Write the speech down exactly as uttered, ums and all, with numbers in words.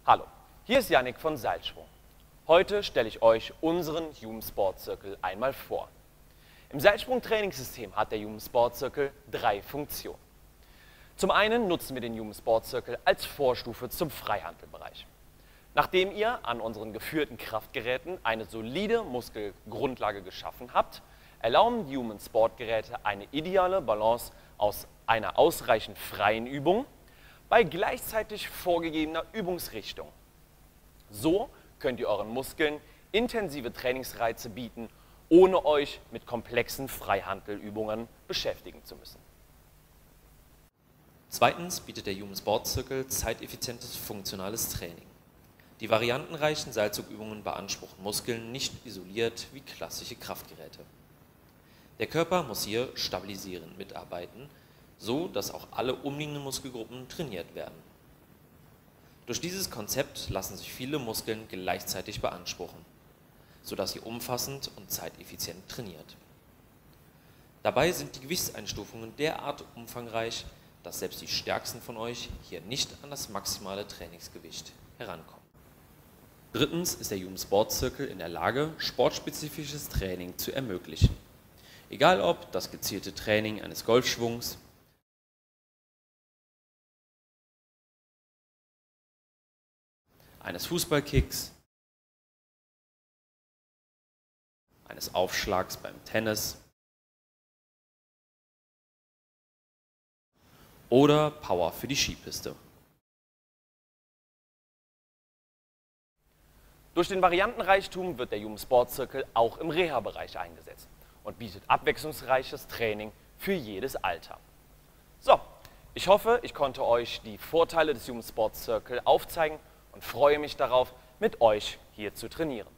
Hallo, hier ist Yannick von Seilschwung. Heute stelle ich euch unseren Human Sport Circle einmal vor. Im Seilsprung-Trainingssystem hat der Human Sport Circle drei Funktionen. Zum einen nutzen wir den Human Sport Circle als Vorstufe zum Freihantelbereich. Nachdem ihr an unseren geführten Kraftgeräten eine solide Muskelgrundlage geschaffen habt, erlauben die Human Sport Geräte eine ideale Balance aus einer ausreichend freien Übung bei gleichzeitig vorgegebener Übungsrichtung. So könnt ihr euren Muskeln intensive Trainingsreize bieten, ohne euch mit komplexen Freihantelübungen beschäftigen zu müssen. Zweitens bietet der Human Sport Circle zeiteffizientes funktionales Training. Die variantenreichen Seilzugübungen beanspruchen Muskeln nicht isoliert wie klassische Kraftgeräte. Der Körper muss hier stabilisierend mitarbeiten, so dass auch alle umliegenden Muskelgruppen trainiert werden. Durch dieses Konzept lassen sich viele Muskeln gleichzeitig beanspruchen, sodass ihr umfassend und zeiteffizient trainiert. Dabei sind die Gewichtseinstufungen derart umfangreich, dass selbst die Stärksten von euch hier nicht an das maximale Trainingsgewicht herankommen. Drittens ist der Human Sport Circle in der Lage, sportspezifisches Training zu ermöglichen. Egal ob das gezielte Training eines Golfschwungs, eines Fußballkicks, eines Aufschlags beim Tennis oder Power für die Skipiste. Durch den Variantenreichtum wird der Human Sport Circle auch im Reha-Bereich eingesetzt und bietet abwechslungsreiches Training für jedes Alter. So, ich hoffe, ich konnte euch die Vorteile des Human Sport Circle aufzeigen und freue mich darauf, mit euch hier zu trainieren.